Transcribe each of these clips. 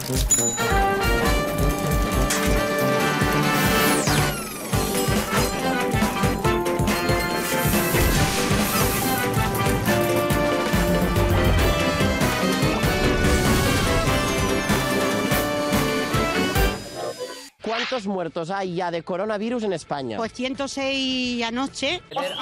¿Cuántos muertos hay ya de coronavirus en España? Pues 106 anoche.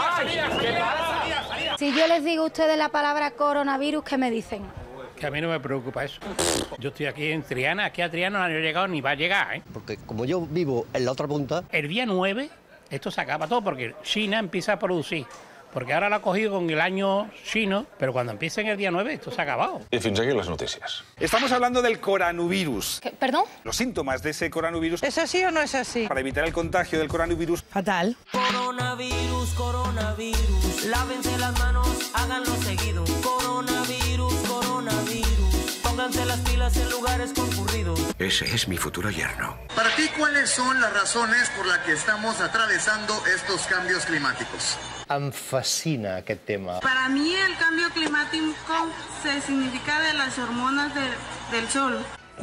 Si yo les digo a ustedes la palabra coronavirus, ¿qué me dicen? Que a mí no me preocupa eso. Yo estoy aquí en Triana, aquí a Triana no ha llegado ni va a llegar, ¿eh? Porque como yo vivo en la otra punta... El día 9 esto se acaba todo porque China empieza a producir. Porque ahora lo ha cogido con el año chino, pero cuando empiece en el día 9 esto se ha acabado. I fins aquí les notícies. Estamos hablando del coronavirus. ¿Perdón? Los síntomas de ese coronavirus. ¿Es así o no es así? Para evitar el contagio del coronavirus. Fatal. Coronavirus, coronavirus, lávense las manos, háganlo seguido. Coronavirus, coronavirus, pónganse las pilas en lugares concurridos. Ese es mi futuro yerno. Para ti, ¿cuáles son las razones por las que estamos atravesando estos cambios climáticos? Em fascina aquest tema. Para mí el cambio climático se significa de las hormonas del sol.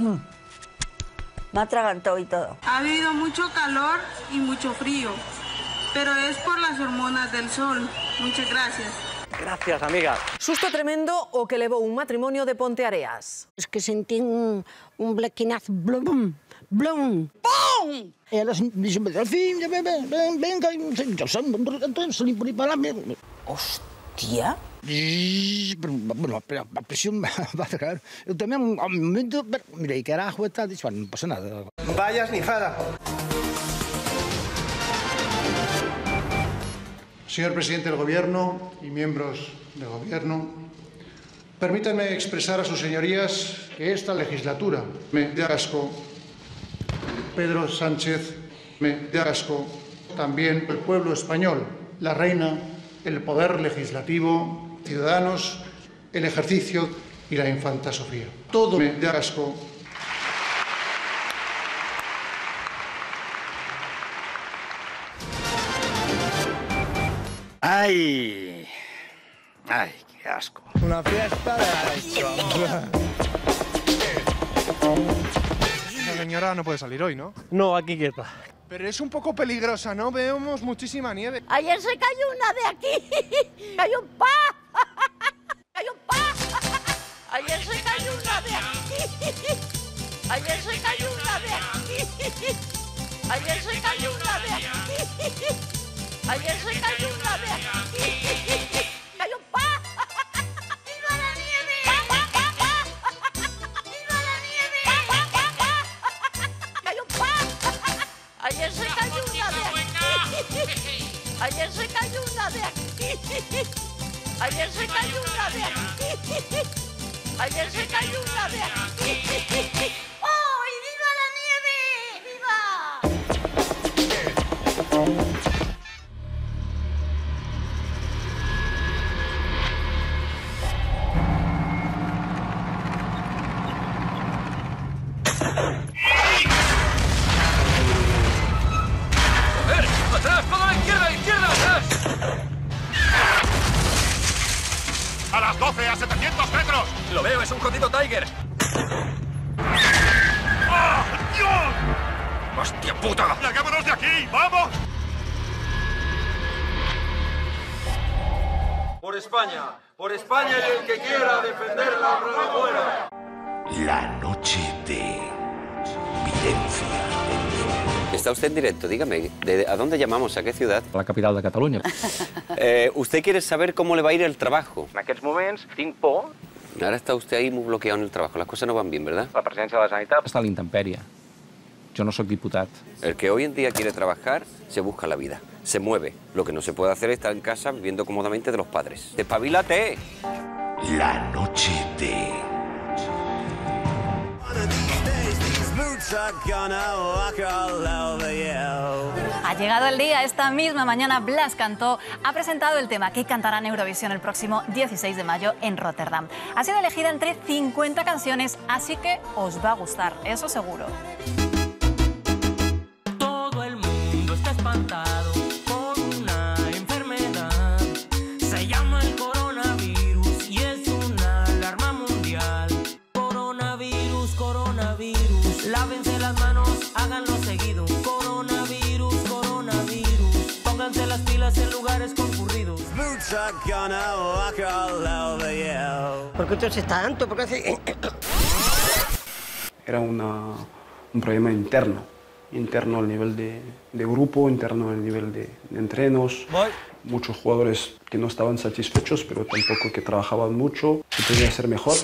Me ha atragantado y todo. Ha habido mucho calor y mucho frío, pero es por las hormonas del sol. Muchas gracias. Gracias, amiga. Susto tremendo o que elevó un matrimonio de Ponteareas. Es que sentí un blequinazo. Blum, blum, ¡pum! Y a los al fin, venga, Hostia. Bueno, la presión va a cerrar. Yo también, a un momento, mira, y carajo, está dicho, no pasa nada. Vaya snifada. Señor presidente del Gobierno y miembros del Gobierno, permítanme expresar a sus señorías que esta legislatura me da asco. Pedro Sánchez me da asco. También el pueblo español, la reina, el poder legislativo, ciudadanos, el ejercicio y la infanta Sofía. Todo me da asco. ¡Ay! ¡Ay, qué asco! Una fiesta de la La señora no puede salir hoy, ¿no? No, aquí quieta. Pero es un poco peligrosa, ¿no? Vemos muchísima nieve. Ayer se cayó una de aquí. Cayó un pa. Cayó un pa. Ayer se cayó una de aquí. Ayer se cayó una de aquí. Ayer se cayó una de aquí. Ayer se cayó una de aquí. Cayó un pa. ¡Viva la nieve! ¡Viva la nieve! Cayó un pa. Ayer se cayó una de aquí. Ayer se cayó una de aquí. Ayer se cayó una de aquí. Ayer se cayó una de aquí. ¡Oh, y viva la nieve! ¡Viva! ¡Atrás! ¡Todo a la izquierda! ¡Izquierda! ¡Atrás! ¡A las 12! ¡A 700 metros! Lo veo, es un jodido Tiger. ¡Oh, Dios! ¡Hostia puta! ¡Largámonos de aquí! ¡Vamos! Por España y el que quiera defenderla no muera. La noche de Videncia. Está usted en directo, dígame, ¿a dónde llamamos? ¿A qué ciudad? A la capital de Cataluña. ¿Usted quiere saber cómo le va a ir el trabajo? En aquests moments tinc por. Ahora está usted ahí muy bloqueado en el trabajo, las cosas no van bien, ¿verdad? La presidència de la Generalitat està a la intempèrie. Jo no soc diputat. El que hoy en día quiere trabajar, se busca la vida, se mueve. Lo que no se puede hacer es estar en casa viviendo cómodamente de los padres. ¡Despabilate! La noche de... Ha llegado el día. Esta misma mañana Blas Cantó ha presentado el tema que cantará en Eurovisión el próximo 16 de mayo en Rotterdam. Ha sido elegida entre 50 canciones, así que os va a gustar, eso seguro. Todo el mundo está espantado por una enfermedad. Se llama el coronavirus y es una alarma mundial. Coronavirus, coronavirus. Lávense las manos, háganlo seguido. Coronavirus, coronavirus. Pónganse las pilas en lugares concurridos. ¿Por qué toses tanto? ¿Por qué hace...? Era un problema interno al nivel de grupo, interno al nivel de entrenos. Muchos jugadores que no estaban satisfechos, pero tampoco que trabajaban mucho, que podía ser mejor.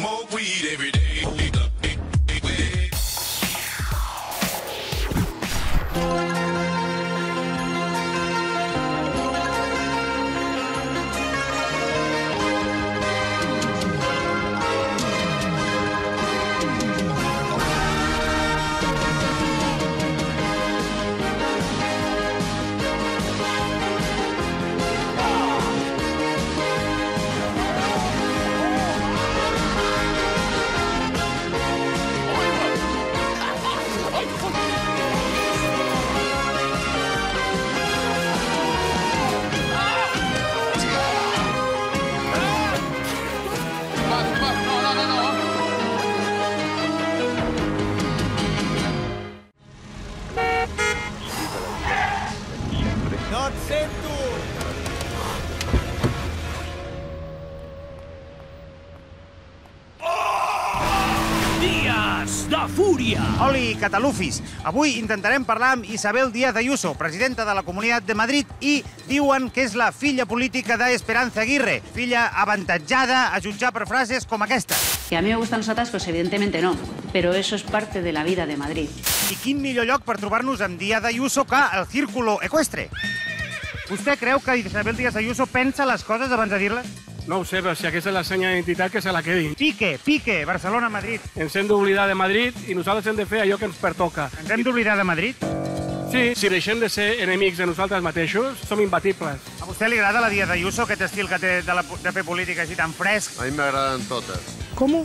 Oli, catalufis! Avui intentarem parlar amb Isabel Díaz Ayuso, presidenta de la Comunitat de Madrid, i diuen que és la filla política d'Esperanza Aguirre, filla avantatjada a jutjar per frases com aquesta. Que a mí me gustan los atascos, evidentemente no, pero eso es parte de la vida de Madrid. I quin millor lloc per trobar-nos amb Díaz Ayuso que el Círculo Ecuestre? Vostè creu que Isabel Díaz Ayuso pensa les coses abans de dir-les? No ho sé, però si aquesta és la senya d'identitat, que se la quedin. Pique, Barcelona-Madrid. Ens hem d'oblidar de Madrid i nosaltres hem de fer allò que ens pertoca. Ens hem d'oblidar de Madrid? Sí, si deixem de ser enemics de nosaltres mateixos, som imbatibles. A vostè li agrada la Díaz Ayuso, aquest estil que té de fer política així tan fresc? A mi m'agraden totes. Com?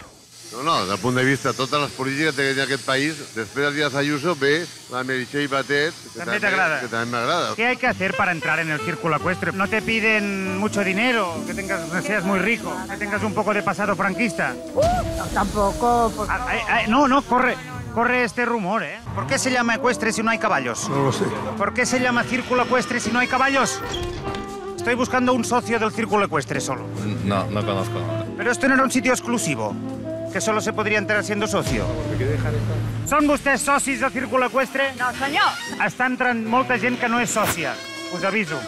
No, del punt de vista, totes les polítiques que té aquest país, després de Díaz Ayuso ve la Meritxell Batet, que también me agrada. ¿Qué hay que hacer para entrar en el círculo ecuestre? ¿No te piden mucho dinero, que seas muy rico, que tengas un poco de pasado franquista? No, tampoco. No, corre este rumor, ¿eh? ¿Por qué se llama ecuestre si no hay caballos? No lo sé. ¿Por qué se llama círculo ecuestre si no hay caballos? Estoy buscando un socio del círculo ecuestre solo. No conozco. Pero esto no era un sitio exclusivo, que solo se podría entrar siendo socio. Són vostès socis del Círculo Ecuestre? No, senyor. Està entrant molta gent que no és sòcia. Us aviso.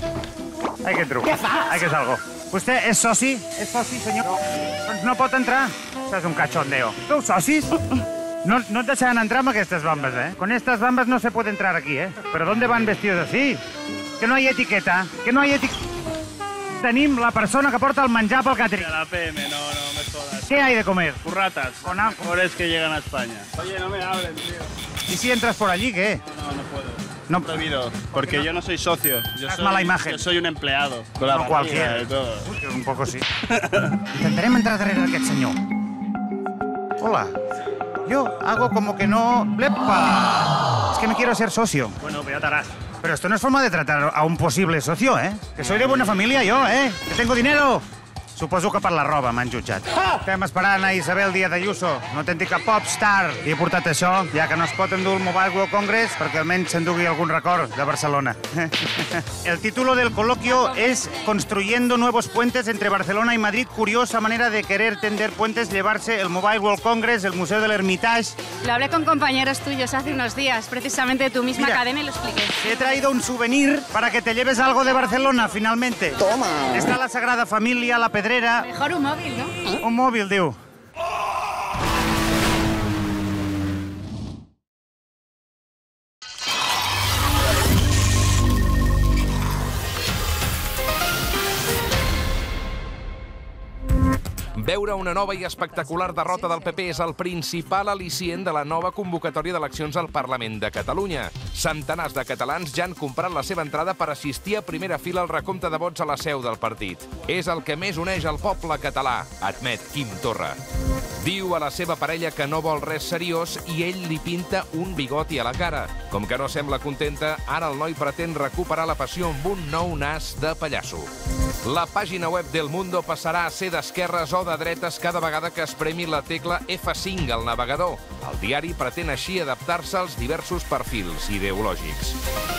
Ai, que truc. Què fas? Ai, que salgo. Vostè és soci? És soci, senyor? Doncs no pot entrar. Això és un cachondeo. Sou socis? No et deixaran entrar amb aquestes bambes, ¿eh? Con estas bambas no se puede entrar aquí, ¿eh? ¿Pero dónde van vestidos así? Que no hay etiqueta. Que no hay etiqueta. Tenim la persona que porta el menjar pel catering. A la PM, no me jodas. ¿Qué hay de comer? Curratas. Con algo. Pobres que llegan a España. Oye, no me hablen, tío. ¿Y si entras por allí, qué? No puedo. No prohibido, porque yo no soy socio. Mala imagen. Yo soy un empleado. Con la cualquiera. Un poco sí. Intentarem entrar darrere d'aquest senyor. Hola. Yo hago como que no... ¡Blepa! Es que me quiero ser socio. Bueno, pues ya te harás. Pero esto no es forma de tratar a un posible socio, ¿eh? Que soy de buena familia, yo, ¿eh? Que tengo dinero. Suposo que per la roba m'han jutjat. Estem esperant a Isabel Díaz Ayuso, una autèntica popstar. I he portat això, ja que no es pot endur el Mobile World Congress, perquè almenys s'endugui algun record de Barcelona. El título del coloquio es Construyendo nuevos puentes entre Barcelona y Madrid. Curiosa manera de querer tender puentes, llevarse el Mobile World Congress, el Museo del Hermitage. Lo hablé con compañeros tuyos hace unos días, precisamente de tu misma academia, y lo expliqué. Te he traído un souvenir para que te lleves algo de Barcelona, finalmente. Toma. Está la Sagrada Familia, la Pedrera. Mejor un móvil, ¿no? Un móvil, diu. Veure una nova i espectacular derrota del PP és el principal al·licient de la nova convocatòria d'eleccions al Parlament de Catalunya. Centenars de catalans ja han comprat la seva entrada per assistir a primera fila al recompte de vots a la seu del partit. És el que més uneix el poble català, admet Quim Torra. Diu a la seva parella que no vol res seriós i ell li pinta un bigoti a la cara. Com que no sembla contenta, ara el noi pretén recuperar la passió amb un nou nas de pallasso. La pàgina web d'El Mundo passarà a ser d'esquerres o de dretes cada vegada que es premi la tecla F5 al navegador. El diari pretén així adaptar-se als diversos perfils ideològics.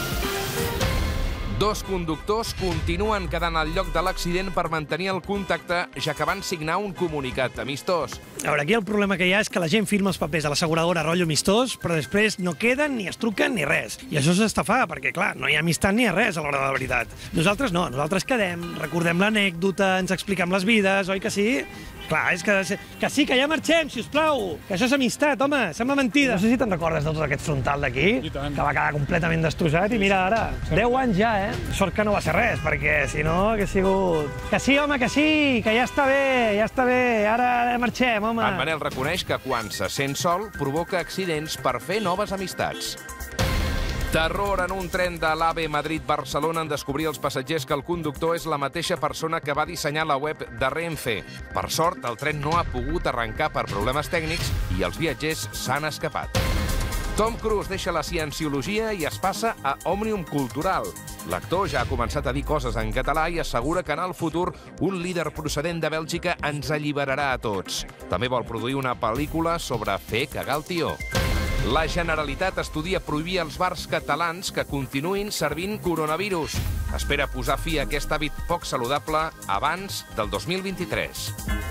Dos conductors continuen quedant al lloc de l'accident per mantenir el contacte, ja que van signar un comunicat amistós. A veure, aquí el problema que hi ha és que la gent firma els papers a l'asseguradora rotllo amistós, però després no queden, ni es truquen, ni res. I això és estafar, perquè, clar, no hi ha amistat ni res a l'hora de la veritat. Nosaltres no, nosaltres quedem, recordem l'anècdota, ens expliquem les vides, oi que sí? Clar, és que sí, que ja marxem, si us plau, que això és amistat, home, sembla mentida. No sé si te'n recordes de tot aquest frontal d'aquí, que va quedar completament destrossat, i mira ara, 10 anys ja, Sort que no va ser res, perquè si no hagués sigut... Que sí, home, que sí, que ja està bé, ara marxem, home. En Manel reconeix que quan se sent sol provoca accidents per fer noves amistats. Terror en un tren de l'AVE Madrid-Barcelona en descobrir els passatgers que el conductor és la mateixa persona que va dissenyar la web de Renfe. Per sort, el tren no ha pogut arrencar per problemes tècnics i els viatgers s'han escapat. Tom Cruise deixa la cienciologia i es passa a Òmnium Cultural. L'actor ja ha començat a dir coses en català i assegura que en el futur un líder procedent de Bèlgica ens alliberarà a tots. També vol produir una pel·lícula sobre fer cagar el tió. La Generalitat estudia prohibir als bars catalans que continuïn servint coronavirus. Espera posar fi a aquest hàbit poc saludable abans del 2023.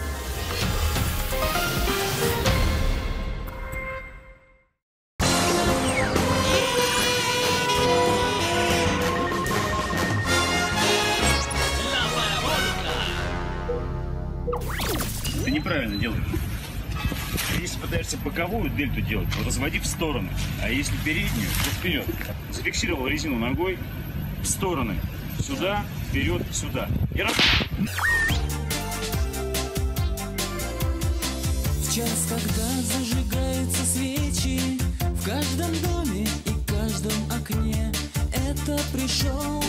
Ты неправильно делаешь. Если пытаешься боковую дельту делать, то разводи в стороны. А если переднюю, то вперед. Зафиксировал резину ногой в стороны. Сюда, вперед, сюда. И раз. В час, когда зажигаются свечи в каждом доме и каждом окне, это пришел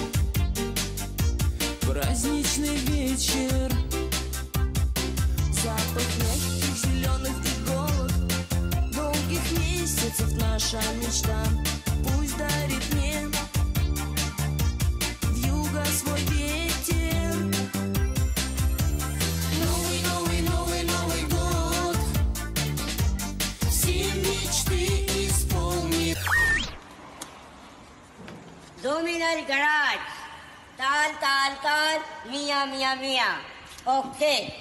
праздничный вечер. Запах мягких зеленых иголок, долгих месяцев наша мечта. Пусть дарит мне вьюга свой ветер. Новый, новый, новый, Новый год все мечты исполнит. Dominal Garage. Tal, tal, tal, mía, mía, mía. Ok.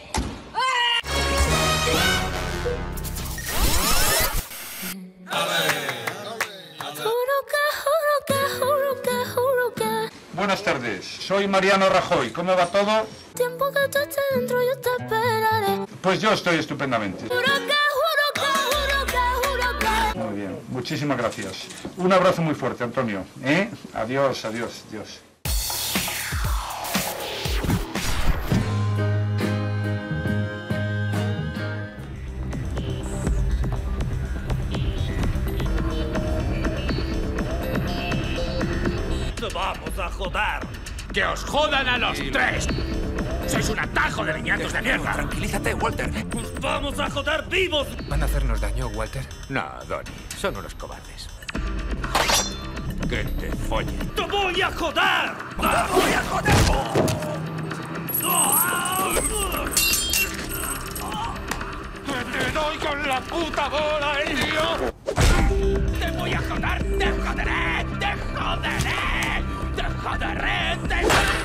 Buenas tardes, soy Mariano Rajoy. ¿Cómo va todo? Tiempo que tú estés dentro, yo te esperaré. Pues yo estoy estupendamente. Juro que. Muy bien, muchísimas gracias. Un abrazo muy fuerte, Antonio. Adiós, adiós, adiós. ¡Vamos a joder! ¡Que os jodan a los tres! ¡Sois un atajo de niñatos de mierda! Tranquilízate, Walter. ¡Pues vamos a joder vivos! ¿Van a hacernos daño, Walter? No, Donnie. Son unos cobardes. Que te folle. ¡Te voy a joder! ¡Te voy a joder! ¡Te doy con la puta bola, tío! ¡Te voy a joder! ¡Te joderé! ¡Te joderé! ¡Te joderé! ¡Te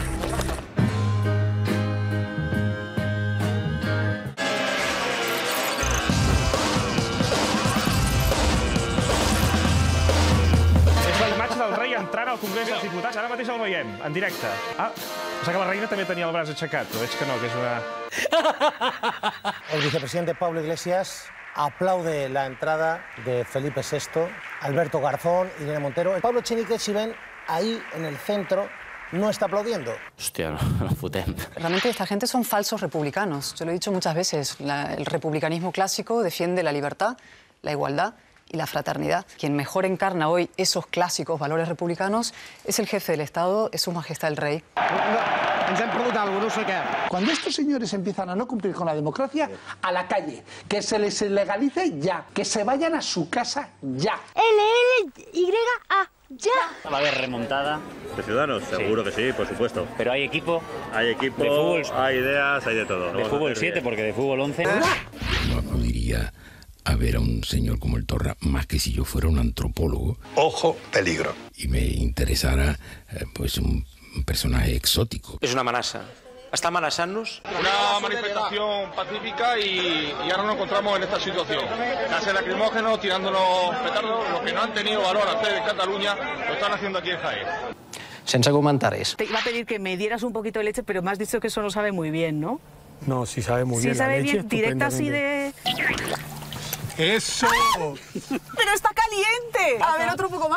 És la imatge del rei entrant al Congrés dels Diputats. Ara mateix el veiem, en directe. Ah, o sigui que la reina també tenia el braç aixecat, però veig que no, que és una... El vicepresidente Pablo Iglesias aplaude la entrada de Felipe VI, Alberto Garzón, Irene Montero. Pablo Echenique, si ven, ahí en el centro, no está aplaudiendo. Hostia, no fotem. Realmente esta gente son falsos republicanos. Yo lo he dicho muchas veces. El republicanismo clásico defiende la libertad, la igualdad y la fraternidad. Quien mejor encarna hoy esos clásicos valores republicanos es el jefe del Estado, es Su Majestad el Rey. Ens hem perdut alguna cosa, no sé qué. Cuando estos señores empiezan a no cumplir con la democracia, a la calle, que se les legalice ya, que se vayan a su casa ya. LLYA, ya. Va a haber remontada. ¿De Ciudadanos? Seguro que sí, por supuesto. ¿Pero hay equipo? Hay equipo, de fútbol, hay ideas, hay de todo. De fútbol 7, porque de fútbol 11... No iría a ver a un señor como el Torra más que si yo fuera un antropólogo. Ojo, peligro. Y me interesara, pues, un personaje exótico. És una amenaça. Està amenaçant-nos? Una manifestación pacífica y ahora nos encontramos en esta situación. Gases lacrimógenos, tirándonos petardos, lo que no han tenido valor hacer en Cataluña, lo están haciendo aquí en Jaén. Sense comentaris. Te iba a pedir que me dieras un poquito de leche, pero me has dicho que eso no sabe muy bien, ¿no? No, sí sabe muy bien. Sí sabe la leche, bien, directa así de... ¡Eso! ¡Pero está caliente! A ver, otro poco más.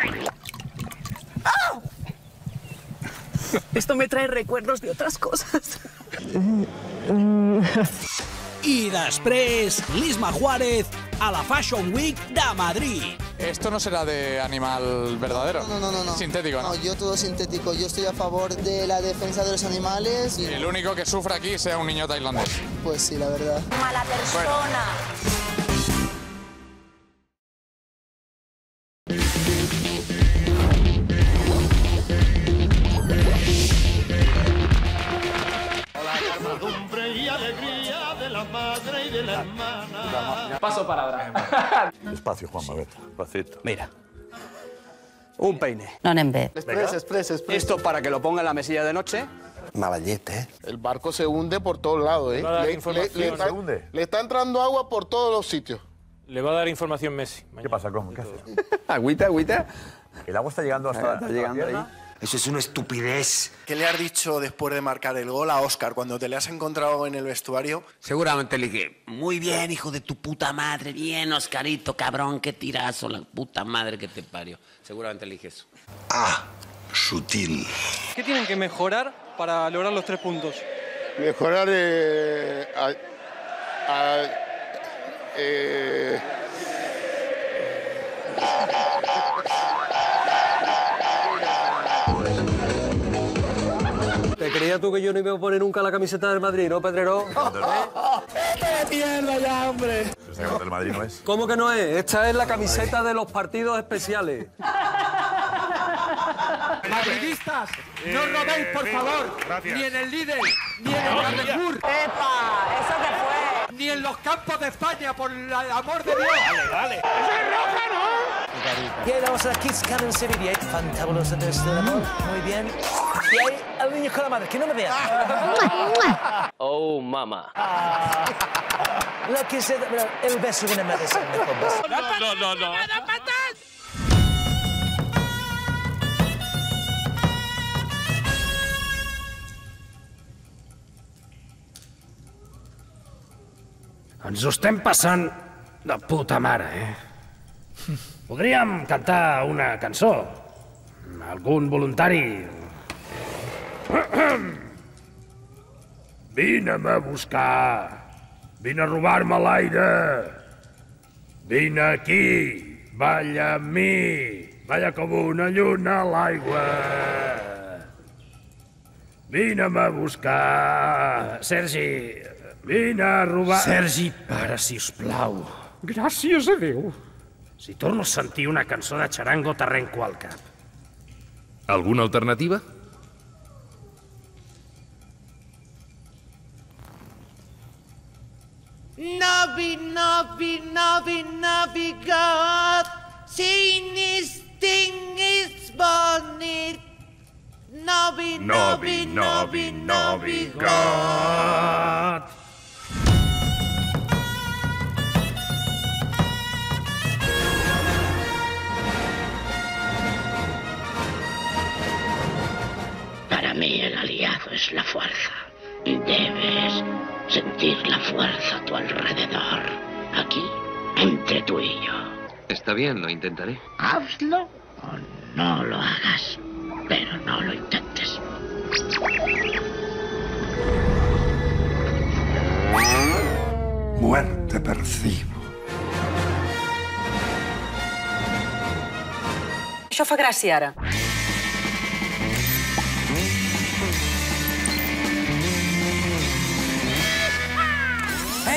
¡Ah! Esto me trae recuerdos de otras cosas. I després, l'Isma Juárez a la Fashion Week de Madrid. Esto no será de animal verdadero. No. Sintético, ¿no? No, yo todo sintético. Yo estoy a favor de la defensa de los animales. Y el único que sufra aquí sea un niño tailandés. Pues sí, la verdad. Mala persona. Y alegría de la madre y de la hermana. Paso palabra. Despacio, Juanma, vete. Despacito. Mira. Un peine. No anem bé. Express. Esto para que lo ponga en la mesilla de noche. Mavallete, ¿eh? El barco se hunde por todos lados, ¿eh? Le está entrando agua por todos los sitios. Le va a dar información Messi. ¿Qué pasa, cómo? ¿Qué haces? Agüita. El agua está llegando hasta Está llegando ahí. Eso es una estupidez. ¿Qué le has dicho después de marcar el gol a Óscar cuando te le has encontrado en el vestuario? Seguramente le dije, muy bien, hijo de tu puta madre, bien, Oscarito, cabrón, qué tirazo, la puta madre que te parió. Seguramente le dije eso. Ah, sutil. ¿Qué tienen que mejorar para lograr los 3 puntos? Mejorar ¿Te creías tú que yo no iba a poner nunca la camiseta del Madrid, no, Pedrero? ¡Qué mierda ya, hombre! ¿Esta camiseta del Madrid no es? ¿Cómo que no es? Esta es la camiseta de los partidos especiales. Madridistas, no robéis, por favor. Gracias. Ni en el líder, ni en el Carrefour. ¡Epa! ¿Eso qué fue? Ni en los campos de España, por el amor de Dios. Vale. ¡Eso es roja, ¿no! Y ahí vamos a Kids Cabin Sevilla. Fantabuloso de este amor. Muy bien. Y ahí al niño con la madre, que no me vea. Oh, mamá. Lo que se... El beso de una madre. No. Ens ho estem passant de puta mare, eh? Podríem cantar una cançó. Algun voluntari... Vine'm a buscar. Vine a robar-me l'aire. Vine aquí. Balla amb mi. Balla com una lluna a l'aigua. Vine'm a buscar. Sergi, vine a robar... Sergi, para, sisplau. Gràcies a Déu. Si torno a sentir una cançó de xarango, t'arrenco al cap. Alguna alternativa? Navi, God. Sin is bonit. Navi, God. Para mí el aliado es la fuerza. Y debes sentir la fuerza a tu alrededor. Aquí, entre tú y yo. Está bien, lo intentaré. Hazlo o no lo hagas. Pero no lo intentes. Muerte percibo. Això fa gràcia, ara.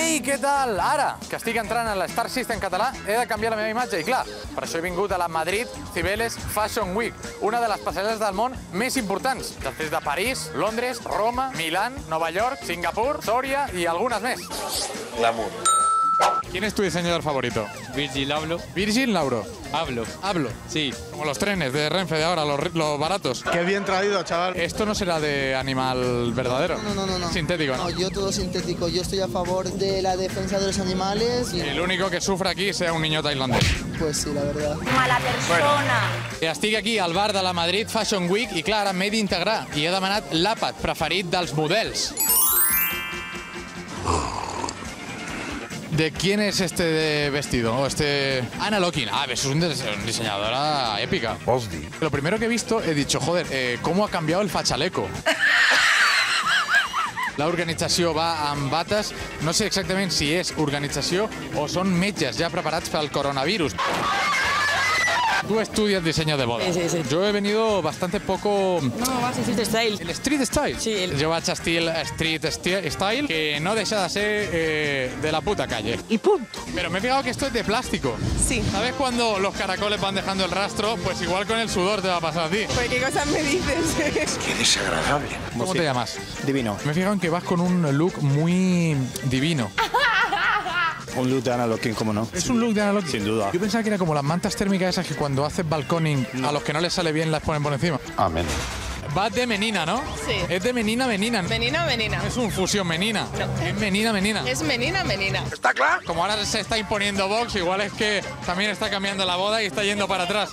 Ei, què tal? Ara, que estic entrant a l'Star System català, he de canviar la meva imatge i, clar, per això he vingut a la Madrid Cibeles Fashion Week, una de les passarel·les del món més importants, després de París, Londres, Roma, Milán, Nova York, Singapur, Soria y algunas más. Glamour. ¿Quién es tu diseñador favorito? Virgil Abloh. Virgil Lauro. Abloh. Hablo. Sí. Como los trenes de Renfe de ahora, los baratos. Qué bien traído, chaval. Esto no será de animal verdadero. No. Sintético, ¿no? No, yo todo sintético. Yo estoy a favor de la defensa de los animales. Y... El único que sufre aquí sea un niño tailandés. Pues sí, la verdad. Mala persona. Estic aquí al bar de la Madrid Fashion Week i, clar, ara m'he d'integrar i he demanat l'àpat preferit dels models. ¿De quién es este vestido? Anna Lokin. Ah, es una diseñadora épica. Lo primero que he visto, he dicho, joder, ¿cómo ha cambiado el fachaleco? La organització va amb bates. No sé exactament si és organització o són metges ja preparats pel coronavirus. Tú estudias diseño de boda. Sí. Yo he venido bastante poco... No, vas a street style. ¿El street style? Sí. Yo vaig a street style, que no deja de ser de la puta calle. Y punto. Pero me he fijado que esto es de plástico. Sí. ¿Sabes cuando los caracoles van dejando el rastro? Pues igual con el sudor te va a pasar a ti. Pues qué cosas me dices. Qué desagradable. ¿Cómo te llamas? Divino. Me he fijado en que vas con un look muy divino. Un look de Anna Lokin, ¿cómo no? Es un look de Anna Lokin. Sin duda. Yo pensaba que era como las mantas térmicas esas que cuando haces balconing a los que no les sale bien las ponen por encima. Amén. Va de menina, ¿no? Sí. Es de menina. Menina. Es un fusión menina. No. Es menina. Es menina. ¿Está claro? Como ahora se está imponiendo Vox, igual es que también está cambiando la boda y está yendo para atrás.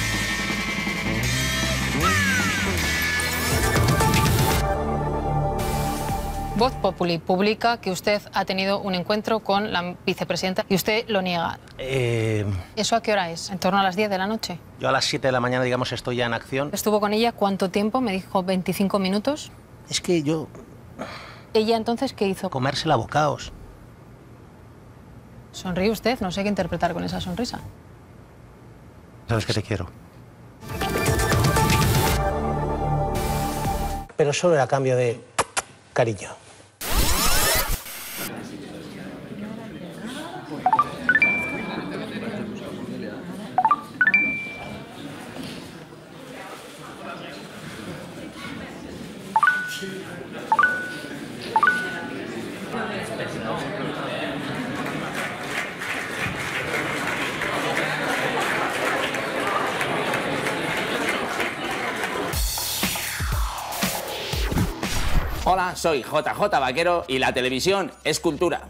Voz Populi publica que usted ha tenido un encuentro con la vicepresidenta y usted lo niega. ¿Eso a qué hora es? ¿En torno a las 10 de la noche? Yo a las 7 de la mañana, digamos, estoy ya en acción. ¿Estuvo con ella cuánto tiempo? Me dijo 25 minutos. Es que yo... ¿Ella entonces qué hizo? Comérsela a bocaos. Sonríe usted, no sé qué interpretar con esa sonrisa. Sabes que te quiero. Pero solo era a cambio de cariño. Hola, soy JJ Vaquero y la televisión es cultura.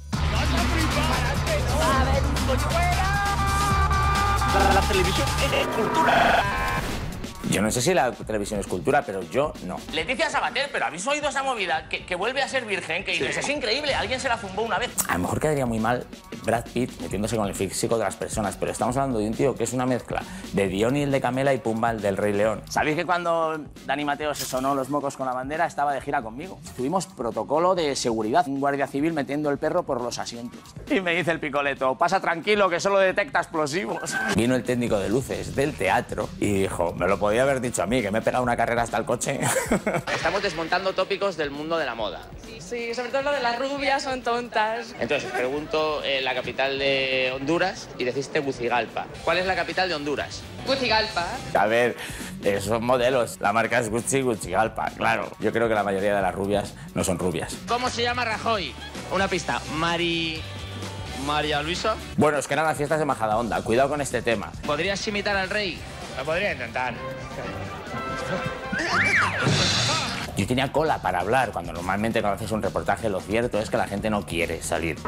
La televisión es cultura. Yo no sé si la televisión es cultura, pero yo no. Leticia Sabater, pero ¿habéis oído esa movida? Que vuelve a ser virgen, que dices, es increíble, alguien se la zumbó una vez. A lo mejor quedaría muy mal Brad Pitt metiéndose con el físico de las personas, pero estamos hablando de un tío que es una mezcla de Diony el de Camela y Pumba el del Rey León. ¿Sabéis que cuando Dani Mateo se sonó los mocos con la bandera estaba de gira conmigo? Tuvimos protocolo de seguridad, un guardia civil metiendo el perro por los asientos. Y me dice el picoleto, pasa tranquilo que solo detecta explosivos. Vino el técnico de luces del teatro y dijo, me lo podía haber dicho a mí, que me he pegado una carrera hasta el coche. Estamos desmontando tópicos del mundo de la moda. Sí, sobre todo lo de las rubias son tontas. Entonces, os pregunto la capital de Honduras y decís Tegucigalpa. ¿Cuál es la capital de Honduras? Tegucigalpa. A ver, son modelos. La marca es Gucci-Galpa, claro. Yo creo que la mayoría de las rubias no son rubias. ¿Cómo se llama Rajoy? Una pista. María Luisa. Bueno, es que eran las fiestas de Majadahonda. Cuidado con este tema. ¿Podrías imitar al rey? Lo podría intentar. Yo tenía cola para hablar, cuando normalmente cuando haces un reportaje lo cierto es que la gente no quiere salir.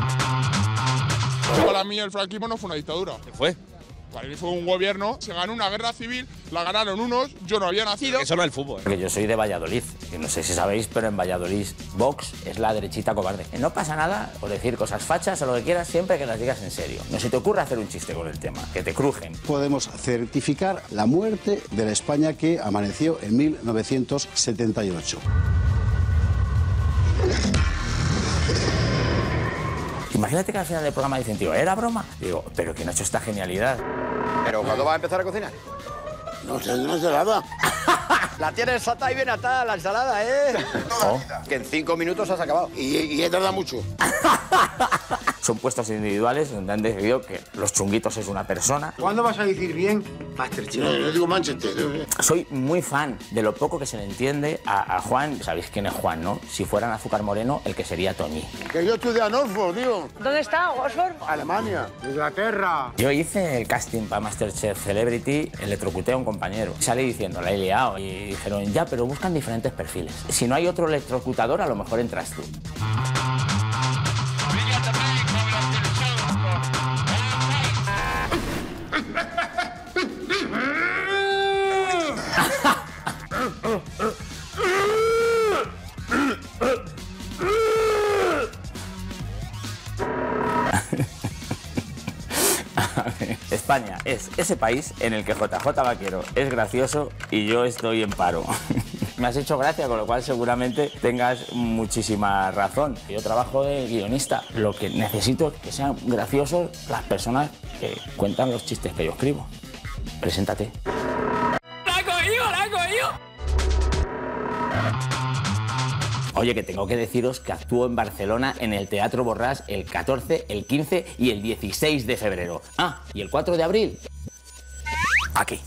Para mí el franquismo no fue una dictadura. ¿Qué fue? Para mí fue un gobierno, se ganó una guerra civil, la ganaron unos, yo no había nacido. Eso no es el fútbol. Porque yo soy de Valladolid, que no sé si sabéis, pero en Valladolid Vox es la derechita cobarde. No pasa nada o decir cosas fachas o lo que quieras siempre que las digas en serio. No se te ocurra hacer un chiste con el tema, que te crujen. Podemos certificar la muerte de la España que amaneció en 1978. Imagínate que al final del programa dicen, tío, ¿era broma? Digo, pero ¿quién ha hecho esta genialidad? ¿Pero cuándo va a empezar a cocinar? No sé nada. La tienes atada y bien atada la ensalada, ¿eh? Que en 5 minutos has acabado. Y he tardado mucho. Son puestos individuales donde han decidido que los chunguitos es una persona. ¿Cuándo vas a decir bien Masterchef? No, yo digo Manchester. Soy muy fan de lo poco que se le entiende a Juan. ¿Sabéis quién es Juan, no? Si fueran Azúcar Moreno, el que sería Toñi. Que yo estudié en Oxford, tío. ¿Dónde está Oxford? Alemania, Inglaterra. Yo hice el casting para Masterchef Celebrity, electrocuté a un compañero. Salí diciendo, la he liado. Y dijeron, ya, pero buscan diferentes perfiles. Si no hay otro electrocutador, a lo mejor entras tú. España es ese país en el que JJ Vaquero es gracioso y yo estoy en paro. Me has hecho gracia, con lo cual seguramente tengas muchísima razón. Yo trabajo de guionista. Lo que necesito es que sean graciosos las personas que cuentan los chistes que yo escribo. Preséntate. ¡La he cogido, la he cogido! Oye, que tengo que deciros que actúo en Barcelona en el Teatro Borràs el 14, el 15 y el 16 de febrero. Ah, y el 4 de abril, aquí.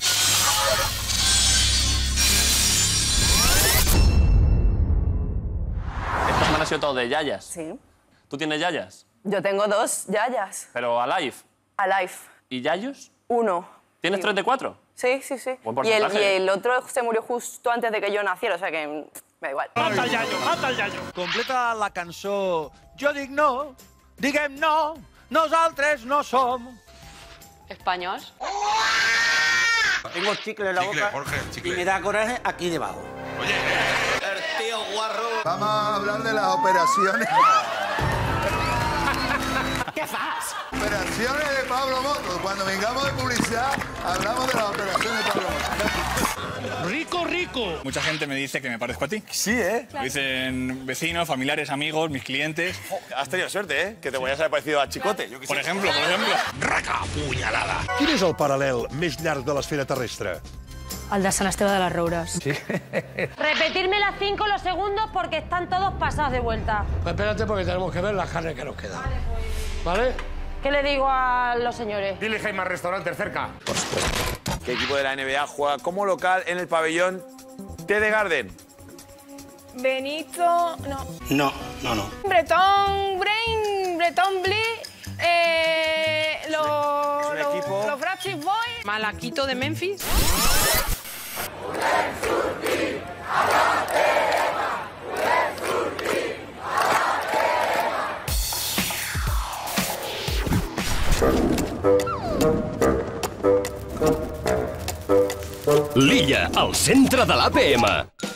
Esta semana ha sido todo de yayas. Sí. ¿Tú tienes yayas? Yo tengo 2 yayas. ¿Pero alive? Alive. ¿Y yayos? 1. ¿Tienes 3 de 4? Sí, sí, sí. Buen Y porcentaje. el otro se murió justo antes de que yo naciera, o sea que me da igual. Mata el yayo, mata el yayo. Completa la cançó Jo dic no, diguem no, nosaltres no som. ¿Españols? Tengo chicle en la Chicle, boca Jorge, chicle. y me da coraje aquí debajo. El tío guarro. Vamos a hablar de las operaciones. ¿Qué fas? Operaciones de Pablo Motos. Cuando vengamos de publicidad, hablamos de las operaciones de Pablo Motos. Rico, rico. Mucha gente me dice que me parezco a ti. Sí, ¿eh? Lo dicen vecinos, familiares, amigos, mis clientes. Has tenido suerte, ¿eh? Que te vayas a haber parecido a Chicote. Yo Por ejemplo. Raca, puñalada. Quin és el paral·lel més llarg de l'esfera terrestre? Al de Sant Esteve de las Rouras. Sí. Repetirme las 5 los segundos porque están todos pasados de vuelta. Pues espérate porque tenemos que ver la carne que nos queda. ¿Vale? ¿Qué le digo a los señores? Dile que hay más restaurantes cerca. ¿Qué equipo de la NBA juega como local en el pabellón TD Garden? Benito... no. No. Breton Brain, Breton Blee, un equipo. los Brachy Boys. Malaquito de Memphis. L'Illa, al centre de l'APM.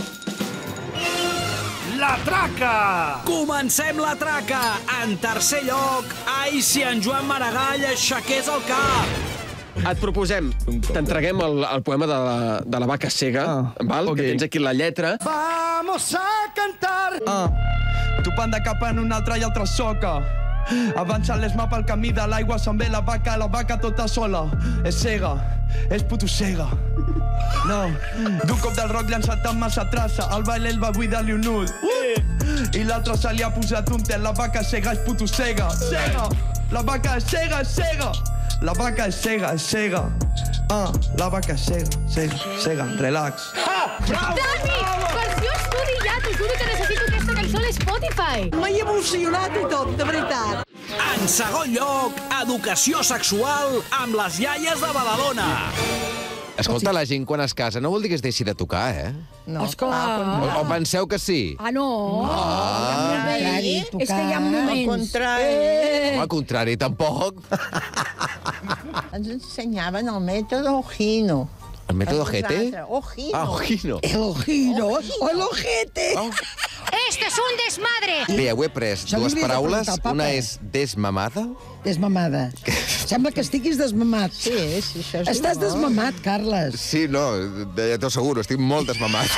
La traca! Comencem la traca. En tercer lloc, ai, si en Joan Maragall aixequés el cap. Et proposem, t'entreguem el poema de la vaca cega, val? Okay. Que tens aquí la lletra. Vamos a cantar. Topant de cap en un altre i altre soca. Avançant l'esma pel camí de l'aigua, se'n ve la vaca tota sola. És cega, és putossega. No, d'un cop del roc llançat amb massa traça, el baile el va buidar-li un ull. I l'altre se li ha posat un tel, la vaca cega és putossega. Cega, la vaca és cega, és cega. La vaca és cega, és cega. La vaca és cega, cega, relax. Dani, versió estudi ja, t'ho juro que necessito aquesta cançó a l'Spotify. M'he emocionat i tot, de veritat. En segon lloc, educació sexual amb les iaies de Badalona. Escolta, la gent quan es casa no vol dir que es deixi de tocar, eh? No, esclar. O penseu que sí? No. És que hi ha moments. Al contrari, tampoc. Ens ensenyaven el mètode Ojino. El mètode Ojete? Ojino. Ojino. El Ojino. O el Ojete. Esto es un desmadre. Bé, ho he pres dues paraules. Una és desmamada. Desmamada. Sembla que estiguis desmamat. Sí, això és... Estàs desmamat, Carles. Sí, no, ja t'ho asseguro, estic molt desmamat.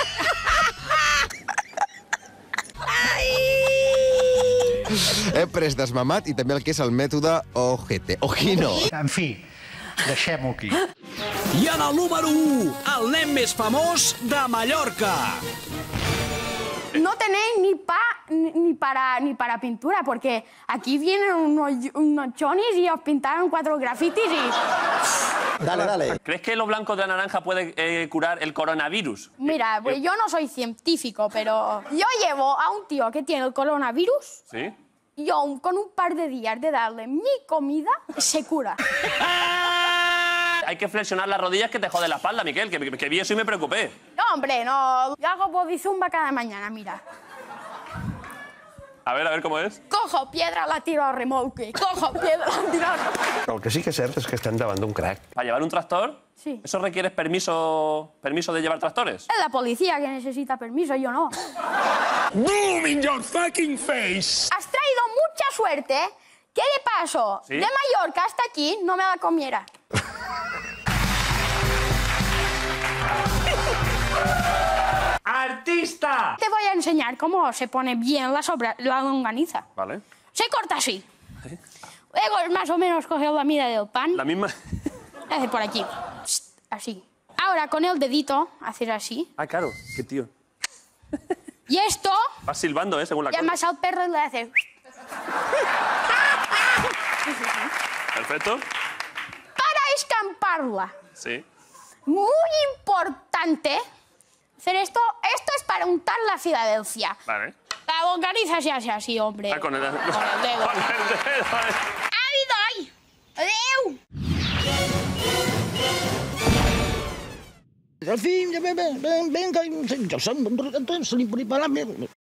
He pres desmamat i també el que és el mètode Ojete. Ojino. En fi, deixem-ho aquí. I en el número 1, el nen més famós de Mallorca. No tenéis ni para pintura, porque aquí vienen unos chonis y os pintaron 4 grafitis y... Dale. ¿Crees que lo blanco de la naranja puede curar el coronavirus? Mira, pues yo no soy científico, pero yo llevo a un tío que tiene el coronavirus. Sí. Yo, con un par de días de darle mi comida, se cura. Hay que flexionar las rodillas que te jode la espalda, Miquel, que vi eso y me preocupé. No, hombre, no. Yo hago bodizumba cada mañana, mira. A ver cómo es. Cojo piedra, la tiro al remolque. Cojo piedra, la tiro al remolque. El que sí que és cert és que estem davant d'un crack. ¿Para llevar un tractor? Sí. ¿Eso requiere permiso de llevar tractores? Es la policía que necesita permiso, yo no. Boom in your fucking face! Has traído mucha suerte. ¿Qué le pasó? ¿Sí? De Mallorca hasta aquí no me la comiera. ¡Artista! Te voy a enseñar cómo se pone bien la longaniza. Vale. Se corta así. Luego más o menos coges la medida del pan. La misma... Hace por aquí. Así. Ahora con el dedito haces así. Ah, claro. Qué tío. Y esto... Vas silbando, según la cosa. Llamas al perro y le haces... Perfecto. Para escamparla. Sí. Muy importante hacer esto. Esto es para untar la Filadelfia. Vale. La longaniza se hace así, hombre. Ah, con el dedo. Con el dedo. Con el dedo. ¡Ahí doy! ¡Adeu! Al fin, venga,